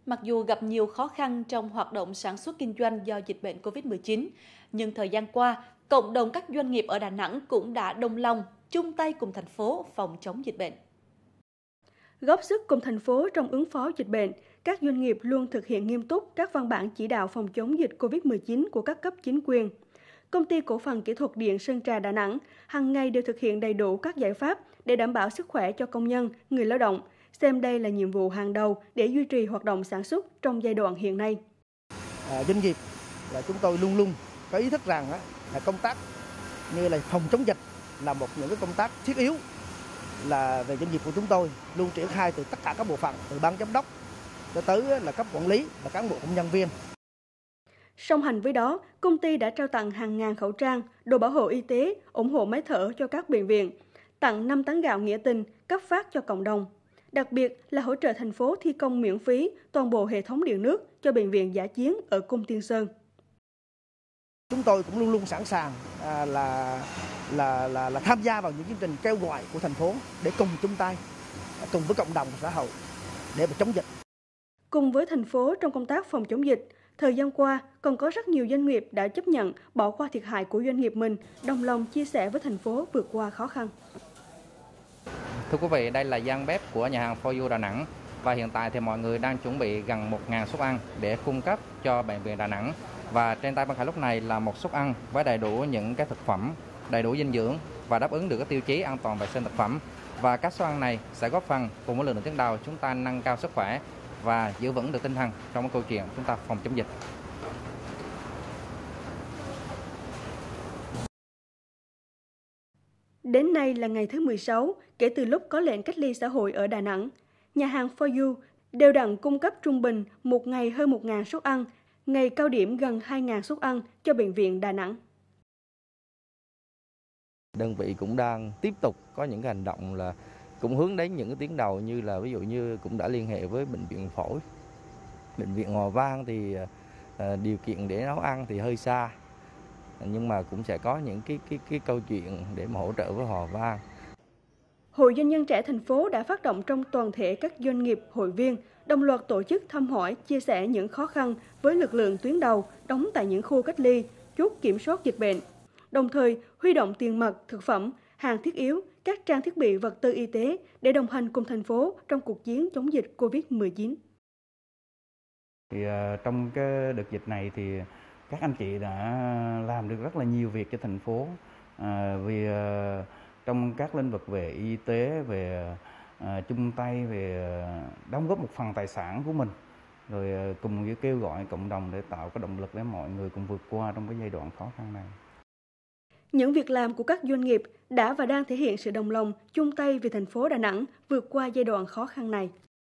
Mặc dù gặp nhiều khó khăn trong hoạt động sản xuất kinh doanh do dịch bệnh COVID-19, nhưng thời gian qua, cộng đồng các doanh nghiệp ở Đà Nẵng cũng đã đồng lòng, chung tay cùng thành phố phòng chống dịch bệnh. Góp sức cùng thành phố trong ứng phó dịch bệnh, các doanh nghiệp luôn thực hiện nghiêm túc các văn bản chỉ đạo phòng chống dịch COVID-19 của các cấp chính quyền. Công ty cổ phần kỹ thuật điện Sơn Trà Đà Nẵng hàng ngày đều thực hiện đầy đủ các giải pháp để đảm bảo sức khỏe cho công nhân, người lao động, xem đây là nhiệm vụ hàng đầu để duy trì hoạt động sản xuất trong giai đoạn hiện nay. Doanh nghiệp là chúng tôi luôn luôn có ý thức rằng là công tác như là phòng chống dịch là những cái công tác thiết yếu, là về doanh nghiệp của chúng tôi luôn triển khai từ tất cả các bộ phận, từ ban giám đốc cho tới là cấp quản lý và cán bộ công nhân viên. Song hành với đó, công ty đã trao tặng hàng ngàn khẩu trang, đồ bảo hộ y tế, ủng hộ máy thở cho các bệnh viện, tặng 5 tấn gạo nghĩa tình, cấp phát cho cộng đồng. Đặc biệt là hỗ trợ thành phố thi công miễn phí toàn bộ hệ thống điện nước cho bệnh viện dã chiến ở Cung Tiên Sơn. Chúng tôi cũng luôn luôn sẵn sàng là tham gia vào những chương trình kêu gọi của thành phố để cùng chung tay, cùng với cộng đồng và xã hội để mà chống dịch. Cùng với thành phố trong công tác phòng chống dịch, thời gian qua còn có rất nhiều doanh nghiệp đã chấp nhận bỏ qua thiệt hại của doanh nghiệp mình, đồng lòng chia sẻ với thành phố vượt qua khó khăn. Thưa quý vị, đây là gian bếp của nhà hàng For You Đà Nẵng và hiện tại thì mọi người đang chuẩn bị gần 1.000 suất ăn để cung cấp cho bệnh viện Đà Nẵng. Và trên tay Văn Khải lúc này là một suất ăn với đầy đủ những cái thực phẩm, đầy đủ dinh dưỡng và đáp ứng được các tiêu chí an toàn vệ sinh thực phẩm. Và các suất ăn này sẽ góp phần cùng với lực lượng tuyến đầu chúng ta nâng cao sức khỏe và giữ vững được tinh thần trong cái câu chuyện chúng ta phòng chống dịch. Đến nay là ngày thứ 16 kể từ lúc có lệnh cách ly xã hội ở Đà Nẵng. Nhà hàng For You đều đặn cung cấp trung bình một ngày hơn 1.000 suất ăn, ngày cao điểm gần 2.000 suất ăn cho bệnh viện Đà Nẵng. Đơn vị cũng đang tiếp tục có những hành động là cũng hướng đến những cái tuyến đầu, như là ví dụ như cũng đã liên hệ với bệnh viện phổi, bệnh viện Hòa Vang thì điều kiện để nấu ăn thì hơi xa, nhưng mà cũng sẽ có những cái câu chuyện để mà hỗ trợ với Hòa Vang. Hội Doanh nhân trẻ thành phố đã phát động trong toàn thể các doanh nghiệp, hội viên, đồng loạt tổ chức thăm hỏi, chia sẻ những khó khăn với lực lượng tuyến đầu đóng tại những khu cách ly, chốt kiểm soát dịch bệnh. Đồng thời, huy động tiền mặt, thực phẩm, hàng thiết yếu, các trang thiết bị vật tư y tế để đồng hành cùng thành phố trong cuộc chiến chống dịch COVID-19. Trong cái đợt dịch này thì các anh chị đã làm được rất là nhiều việc cho thành phố, vì trong các lĩnh vực về y tế, về chung tay, về đóng góp một phần tài sản của mình, rồi cùng với kêu gọi cộng đồng để tạo cái động lực để mọi người cùng vượt qua trong cái giai đoạn khó khăn này. Những việc làm của các doanh nghiệp đã và đang thể hiện sự đồng lòng, chung tay vì thành phố Đà Nẵng vượt qua giai đoạn khó khăn này.